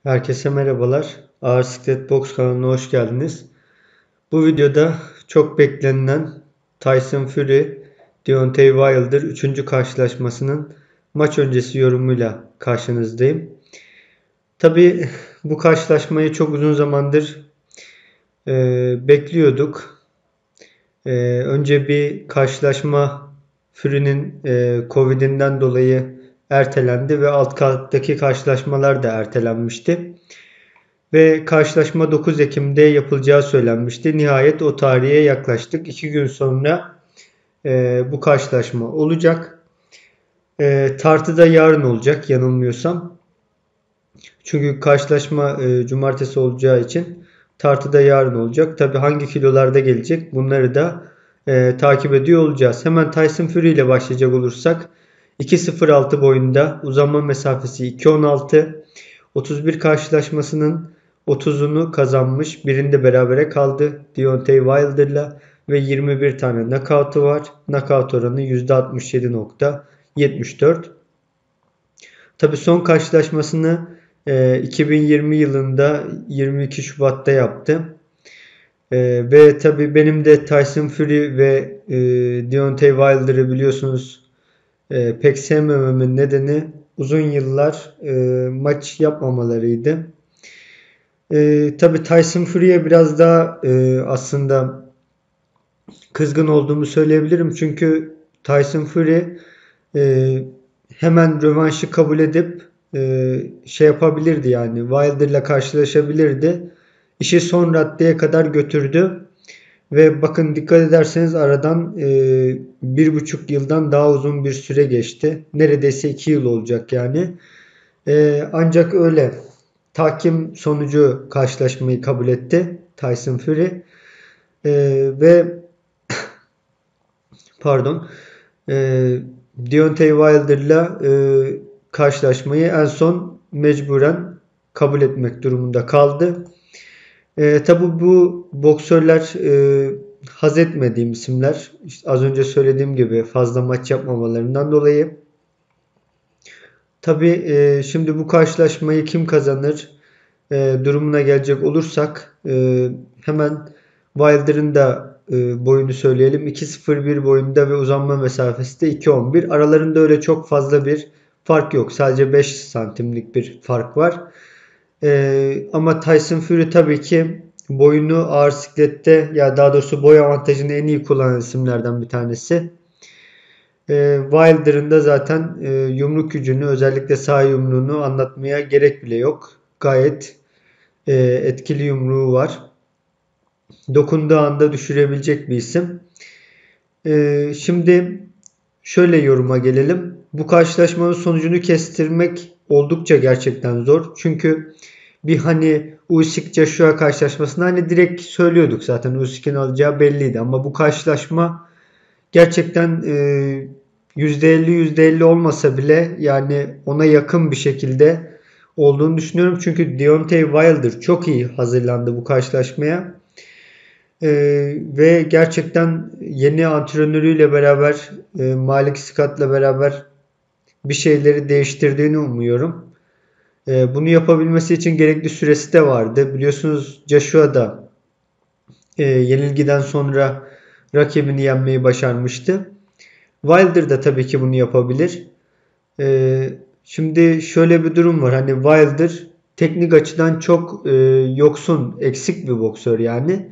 Herkese merhabalar. Ağır Siklet Boks kanalına hoş geldiniz. Bu videoda çok beklenilen Tyson Fury Deontay Wilder 3. karşılaşmasının maç öncesi yorumuyla karşınızdayım. Tabi bu karşılaşmayı çok uzun zamandır bekliyorduk. Önce bir karşılaşma Fury'nin Covid'inden dolayı ertelendi ve alt karttaki karşılaşmalar da ertelenmişti. Ve karşılaşma 9 Ekim'de yapılacağı söylenmişti. Nihayet o tarihe yaklaştık. 2 gün sonra bu karşılaşma olacak. Tartı da yarın olacak yanılmıyorsam. Çünkü karşılaşma cumartesi olacağı için tartı da yarın olacak. Tabi hangi kilolarda gelecek bunları da takip ediyor olacağız. Hemen Tyson Fury ile başlayacak olursak 2.06 boyunda, uzanma mesafesi 2.16, 31 karşılaşmasının 30'unu kazanmış. Birinde berabere kaldı Deontay Wilder'la ve 21 tane knockout'u var. Knockout oranı %67.74. Tabi son karşılaşmasını 2020 yılında 22 Şubat'ta yaptı. Ve tabi benim de Tyson Fury ve Deontay Wilder'ı biliyorsunuz pek sevmememin nedeni uzun yıllar maç yapmamalarıydı. Tabii Tyson Fury'ye biraz daha aslında kızgın olduğumu söyleyebilirim. Çünkü Tyson Fury hemen rövanşı kabul edip şey yapabilirdi, yani Wilder'la karşılaşabilirdi. İşi son raddeye kadar götürdü. Ve bakın, dikkat ederseniz aradan 1,5 yıldan daha uzun bir süre geçti. Neredeyse 2 yıl olacak yani. Ancak öyle tahkim sonucu karşılaşmayı kabul etti Tyson Fury. Ve pardon Deontay Wilder'la karşılaşmayı en son mecburen kabul etmek durumunda kaldı. Tabi bu boksörler haz etmediğim isimler. İşte az önce söylediğim gibi fazla maç yapmamalarından dolayı. Tabi şimdi bu karşılaşmayı kim kazanır durumuna gelecek olursak hemen Wilder'ın da boyunu söyleyelim. 2.01 boyunda ve uzanma mesafesi de 2.11. Aralarında öyle çok fazla bir fark yok. Sadece 5 santimlik bir fark var. Ama Tyson Fury tabii ki boyunu ağır siklette, ya daha doğrusu boy avantajını en iyi kullanan isimlerden bir tanesi. Wilder'ın da zaten yumruk gücünü, özellikle sağ yumruğunu anlatmaya gerek bile yok. Gayet etkili yumruğu var. Dokunduğu anda düşürebilecek bir isim. Şimdi şöyle yoruma gelelim. Bu karşılaşmanın sonucunu kestirmek oldukça gerçekten zor. Çünkü bir Usyk-Joshua karşılaşmasında direkt söylüyorduk zaten Usyk'in alacağı belliydi. Ama bu karşılaşma gerçekten %50 olmasa bile yani ona yakın bir şekilde olduğunu düşünüyorum. Çünkü Deontay Wilder çok iyi hazırlandı bu karşılaşmaya. Ve gerçekten yeni antrenörüyle beraber Malik Scott'la beraber bir şeyleri değiştirdiğini umuyorum. Bunu yapabilmesi için gerekli süresi de vardı. Biliyorsunuz Joshua da yenilgiden sonra rakibini yenmeyi başarmıştı. Wilder da tabii ki bunu yapabilir. Şimdi şöyle bir durum var. Wilder teknik açıdan çok yoksun, eksik bir boksör yani.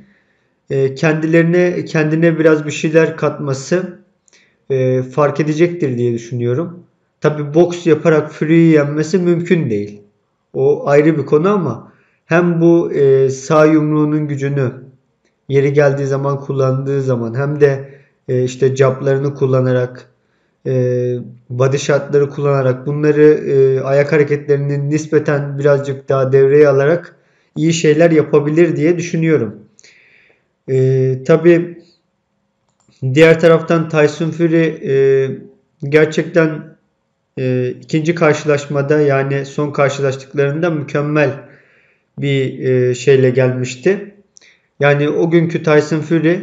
Kendine biraz bir şeyler katması fark edecektir diye düşünüyorum. Tabii boks yaparak Fury'yi yenmesi mümkün değil. O ayrı bir konu ama hem bu sağ yumruğunun gücünü yeri geldiği zaman kullandığı zaman hem de işte jablarını kullanarak body shotları kullanarak bunları ayak hareketlerini nispeten birazcık daha devreye alarak iyi şeyler yapabilir diye düşünüyorum. Tabii diğer taraftan Tyson Fury gerçekten ikinci karşılaşmada, yani son karşılaştıklarında mükemmel bir şeyle gelmişti. Yani o günkü Tyson Fury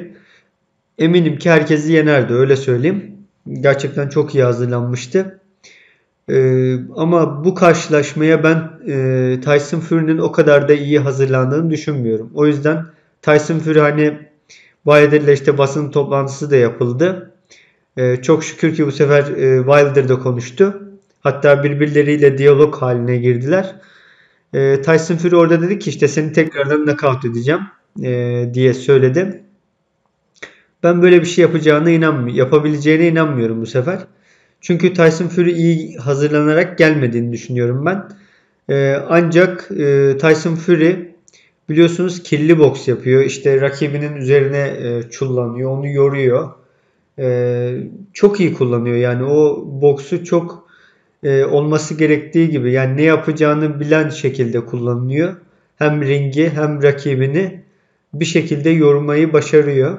eminim ki herkesi yenerdi, öyle söyleyeyim. Gerçekten çok iyi hazırlanmıştı. Ama bu karşılaşmaya ben Tyson Fury'nin o kadar da iyi hazırlandığını düşünmüyorum. O yüzden Tyson Fury hani Wilder'la işte basın toplantısı da yapıldı. Çok şükür ki bu sefer Wilder da konuştu. Hatta birbirleriyle diyalog haline girdiler. Tyson Fury orada dedi ki işte seni tekrardan knockout edeceğim diye söyledi. Ben böyle bir şey yapabileceğine inanmıyorum bu sefer. Çünkü Tyson Fury iyi hazırlanarak gelmediğini düşünüyorum ben. Ancak Tyson Fury biliyorsunuz kirli boks yapıyor. İşte rakibinin üzerine çullanıyor, onu yoruyor. Çok iyi kullanıyor. Yani o boksu çok olması gerektiği gibi. Yani ne yapacağını bilen şekilde kullanılıyor. Hem ringi hem rakibini bir şekilde yormayı başarıyor.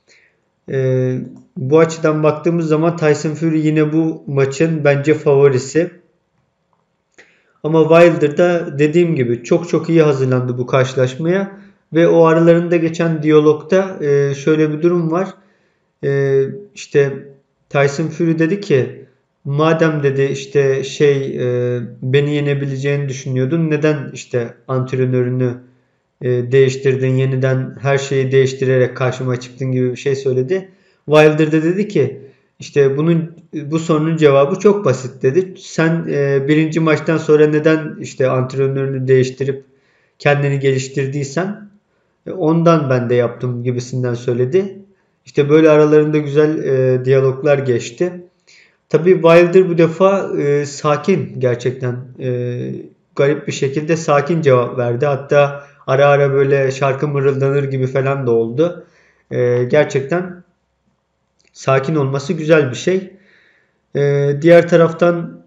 Bu açıdan baktığımız zaman Tyson Fury yine bu maçın bence favorisi. Ama Wilder da dediğim gibi çok çok iyi hazırlandı bu karşılaşmaya. Ve o aralarında geçen diyalogta şöyle bir durum var. İşte Tyson Fury dedi ki madem dedi işte beni yenebileceğini düşünüyordun, neden işte antrenörünü değiştirdin, yeniden her şeyi değiştirerek karşıma çıktın gibi bir şey söyledi. Wilder de dedi ki işte bu sorunun cevabı çok basit dedi. Sen birinci maçtan sonra neden işte antrenörünü değiştirip kendini geliştirdiysen ondan ben de yaptım gibisinden söyledi. İşte böyle aralarında güzel diyaloglar geçti. Tabii Wilder bu defa sakin gerçekten garip bir şekilde sakin cevap verdi. Hatta ara ara böyle şarkı mırıldanır gibi falan da oldu. Gerçekten sakin olması güzel bir şey. Diğer taraftan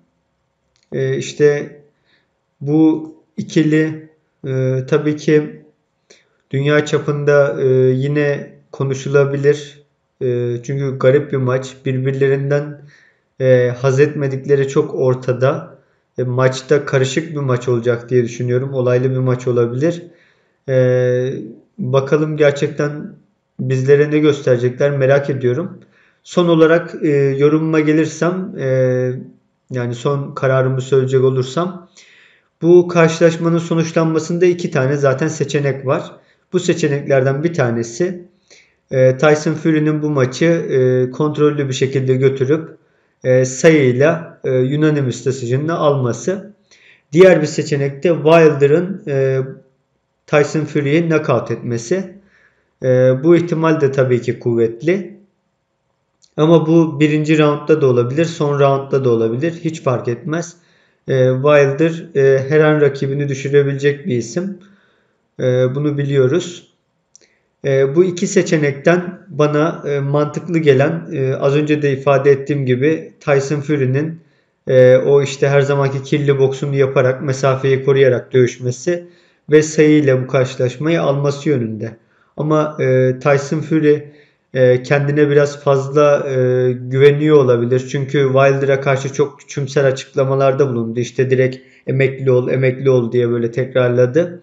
işte bu ikili tabii ki dünya çapında yine konuşulabilir. Çünkü garip bir maç. Birbirlerinden haz etmedikleri çok ortada. Maçta karışık bir maç olacak diye düşünüyorum. Olaylı bir maç olabilir. E, Bakalım gerçekten bizlere ne gösterecekler merak ediyorum. Son olarak yorumuma gelirsem yani son kararımı söyleyecek olursam bu karşılaşmanın sonuçlanmasında iki tane zaten seçenek var. Bu seçeneklerden bir tanesi Tyson Fury'nin bu maçı kontrollü bir şekilde götürüp sayıyla unanimous decision'la alması. Diğer bir seçenek de Wilder'ın Tyson Fury'yi knockout etmesi. Bu ihtimal de tabii ki kuvvetli. Ama bu birinci roundda da olabilir, son roundda da olabilir. Hiç fark etmez. Wilder her an rakibini düşürebilecek bir isim. Bunu biliyoruz. Bu iki seçenekten bana mantıklı gelen az önce de ifade ettiğim gibi Tyson Fury'nin o işte her zamanki kirli boksunu yaparak mesafeyi koruyarak dövüşmesi ve sayıyla bu karşılaşmayı alması yönünde. Ama Tyson Fury kendine biraz fazla güveniyor olabilir. Çünkü Wilder'a karşı çok küçümser açıklamalarda bulundu. İşte direkt emekli ol, emekli ol diye böyle tekrarladı.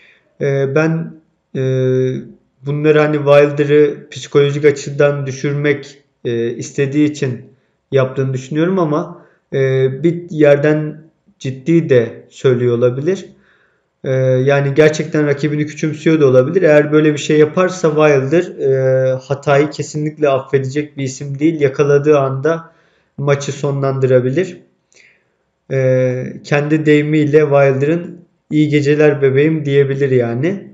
Ben bunları hani Wilder'ı psikolojik açıdan düşürmek istediği için yaptığını düşünüyorum ama bir yerden ciddi de söylüyor olabilir. Yani gerçekten rakibini küçümsüyor da olabilir. Eğer böyle bir şey yaparsa Wilder hatayı kesinlikle affedecek bir isim değil. Yakaladığı anda maçı sonlandırabilir. Kendi deyimiyle Wilder'ın iyi geceler bebeğim diyebilir yani.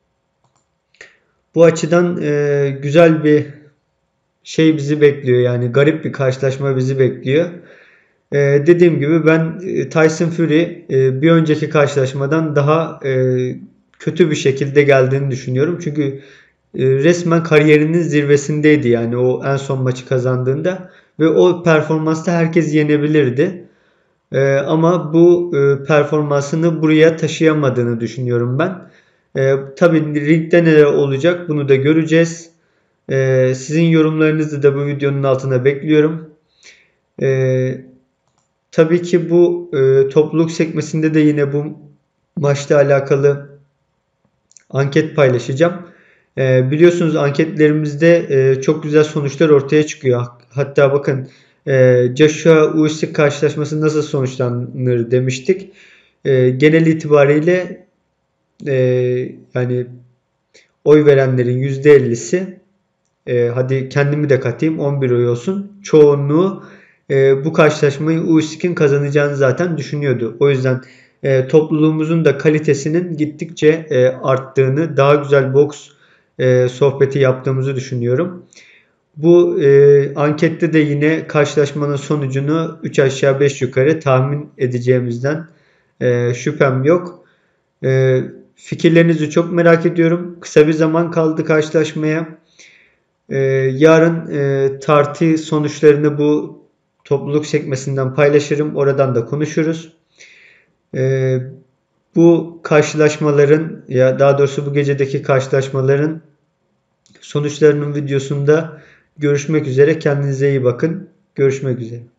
Bu açıdan güzel bir şey bizi bekliyor. Yani garip bir karşılaşma bizi bekliyor. Dediğim gibi ben Tyson Fury bir önceki karşılaşmadan daha kötü bir şekilde geldiğini düşünüyorum. Çünkü resmen kariyerinin zirvesindeydi yani o en son maçı kazandığında ve o performansta herkes yenebilirdi. Ama bu performansını buraya taşıyamadığını düşünüyorum ben. Tabii ringde neler olacak bunu da göreceğiz. Sizin yorumlarınızı da bu videonun altına bekliyorum. Ee, tabii ki bu topluluk sekmesinde de yine bu maçla alakalı anket paylaşacağım. Biliyorsunuz anketlerimizde çok güzel sonuçlar ortaya çıkıyor. Hatta bakın Joshua Usyk karşılaşması nasıl sonuçlanır demiştik. Genel itibariyle e, yani oy verenlerin %50'si, hadi kendimi de katayım 11 oy olsun. Çoğunluğu bu karşılaşmayı Usyk'in kazanacağını zaten düşünüyordu. O yüzden topluluğumuzun da kalitesinin gittikçe arttığını, daha güzel boks sohbeti yaptığımızı düşünüyorum. Bu ankette de yine karşılaşmanın sonucunu 3 aşağı 5 yukarı tahmin edeceğimizden şüphem yok. Fikirlerinizi çok merak ediyorum. Kısa bir zaman kaldı karşılaşmaya. Yarın tartı sonuçlarını bu topluluk sekmesinden paylaşırım. Oradan da konuşuruz. Ee, Bu karşılaşmaların, ya daha doğrusu bu gecedeki karşılaşmaların sonuçlarının videosunda görüşmek üzere. Kendinize iyi bakın. Görüşmek üzere.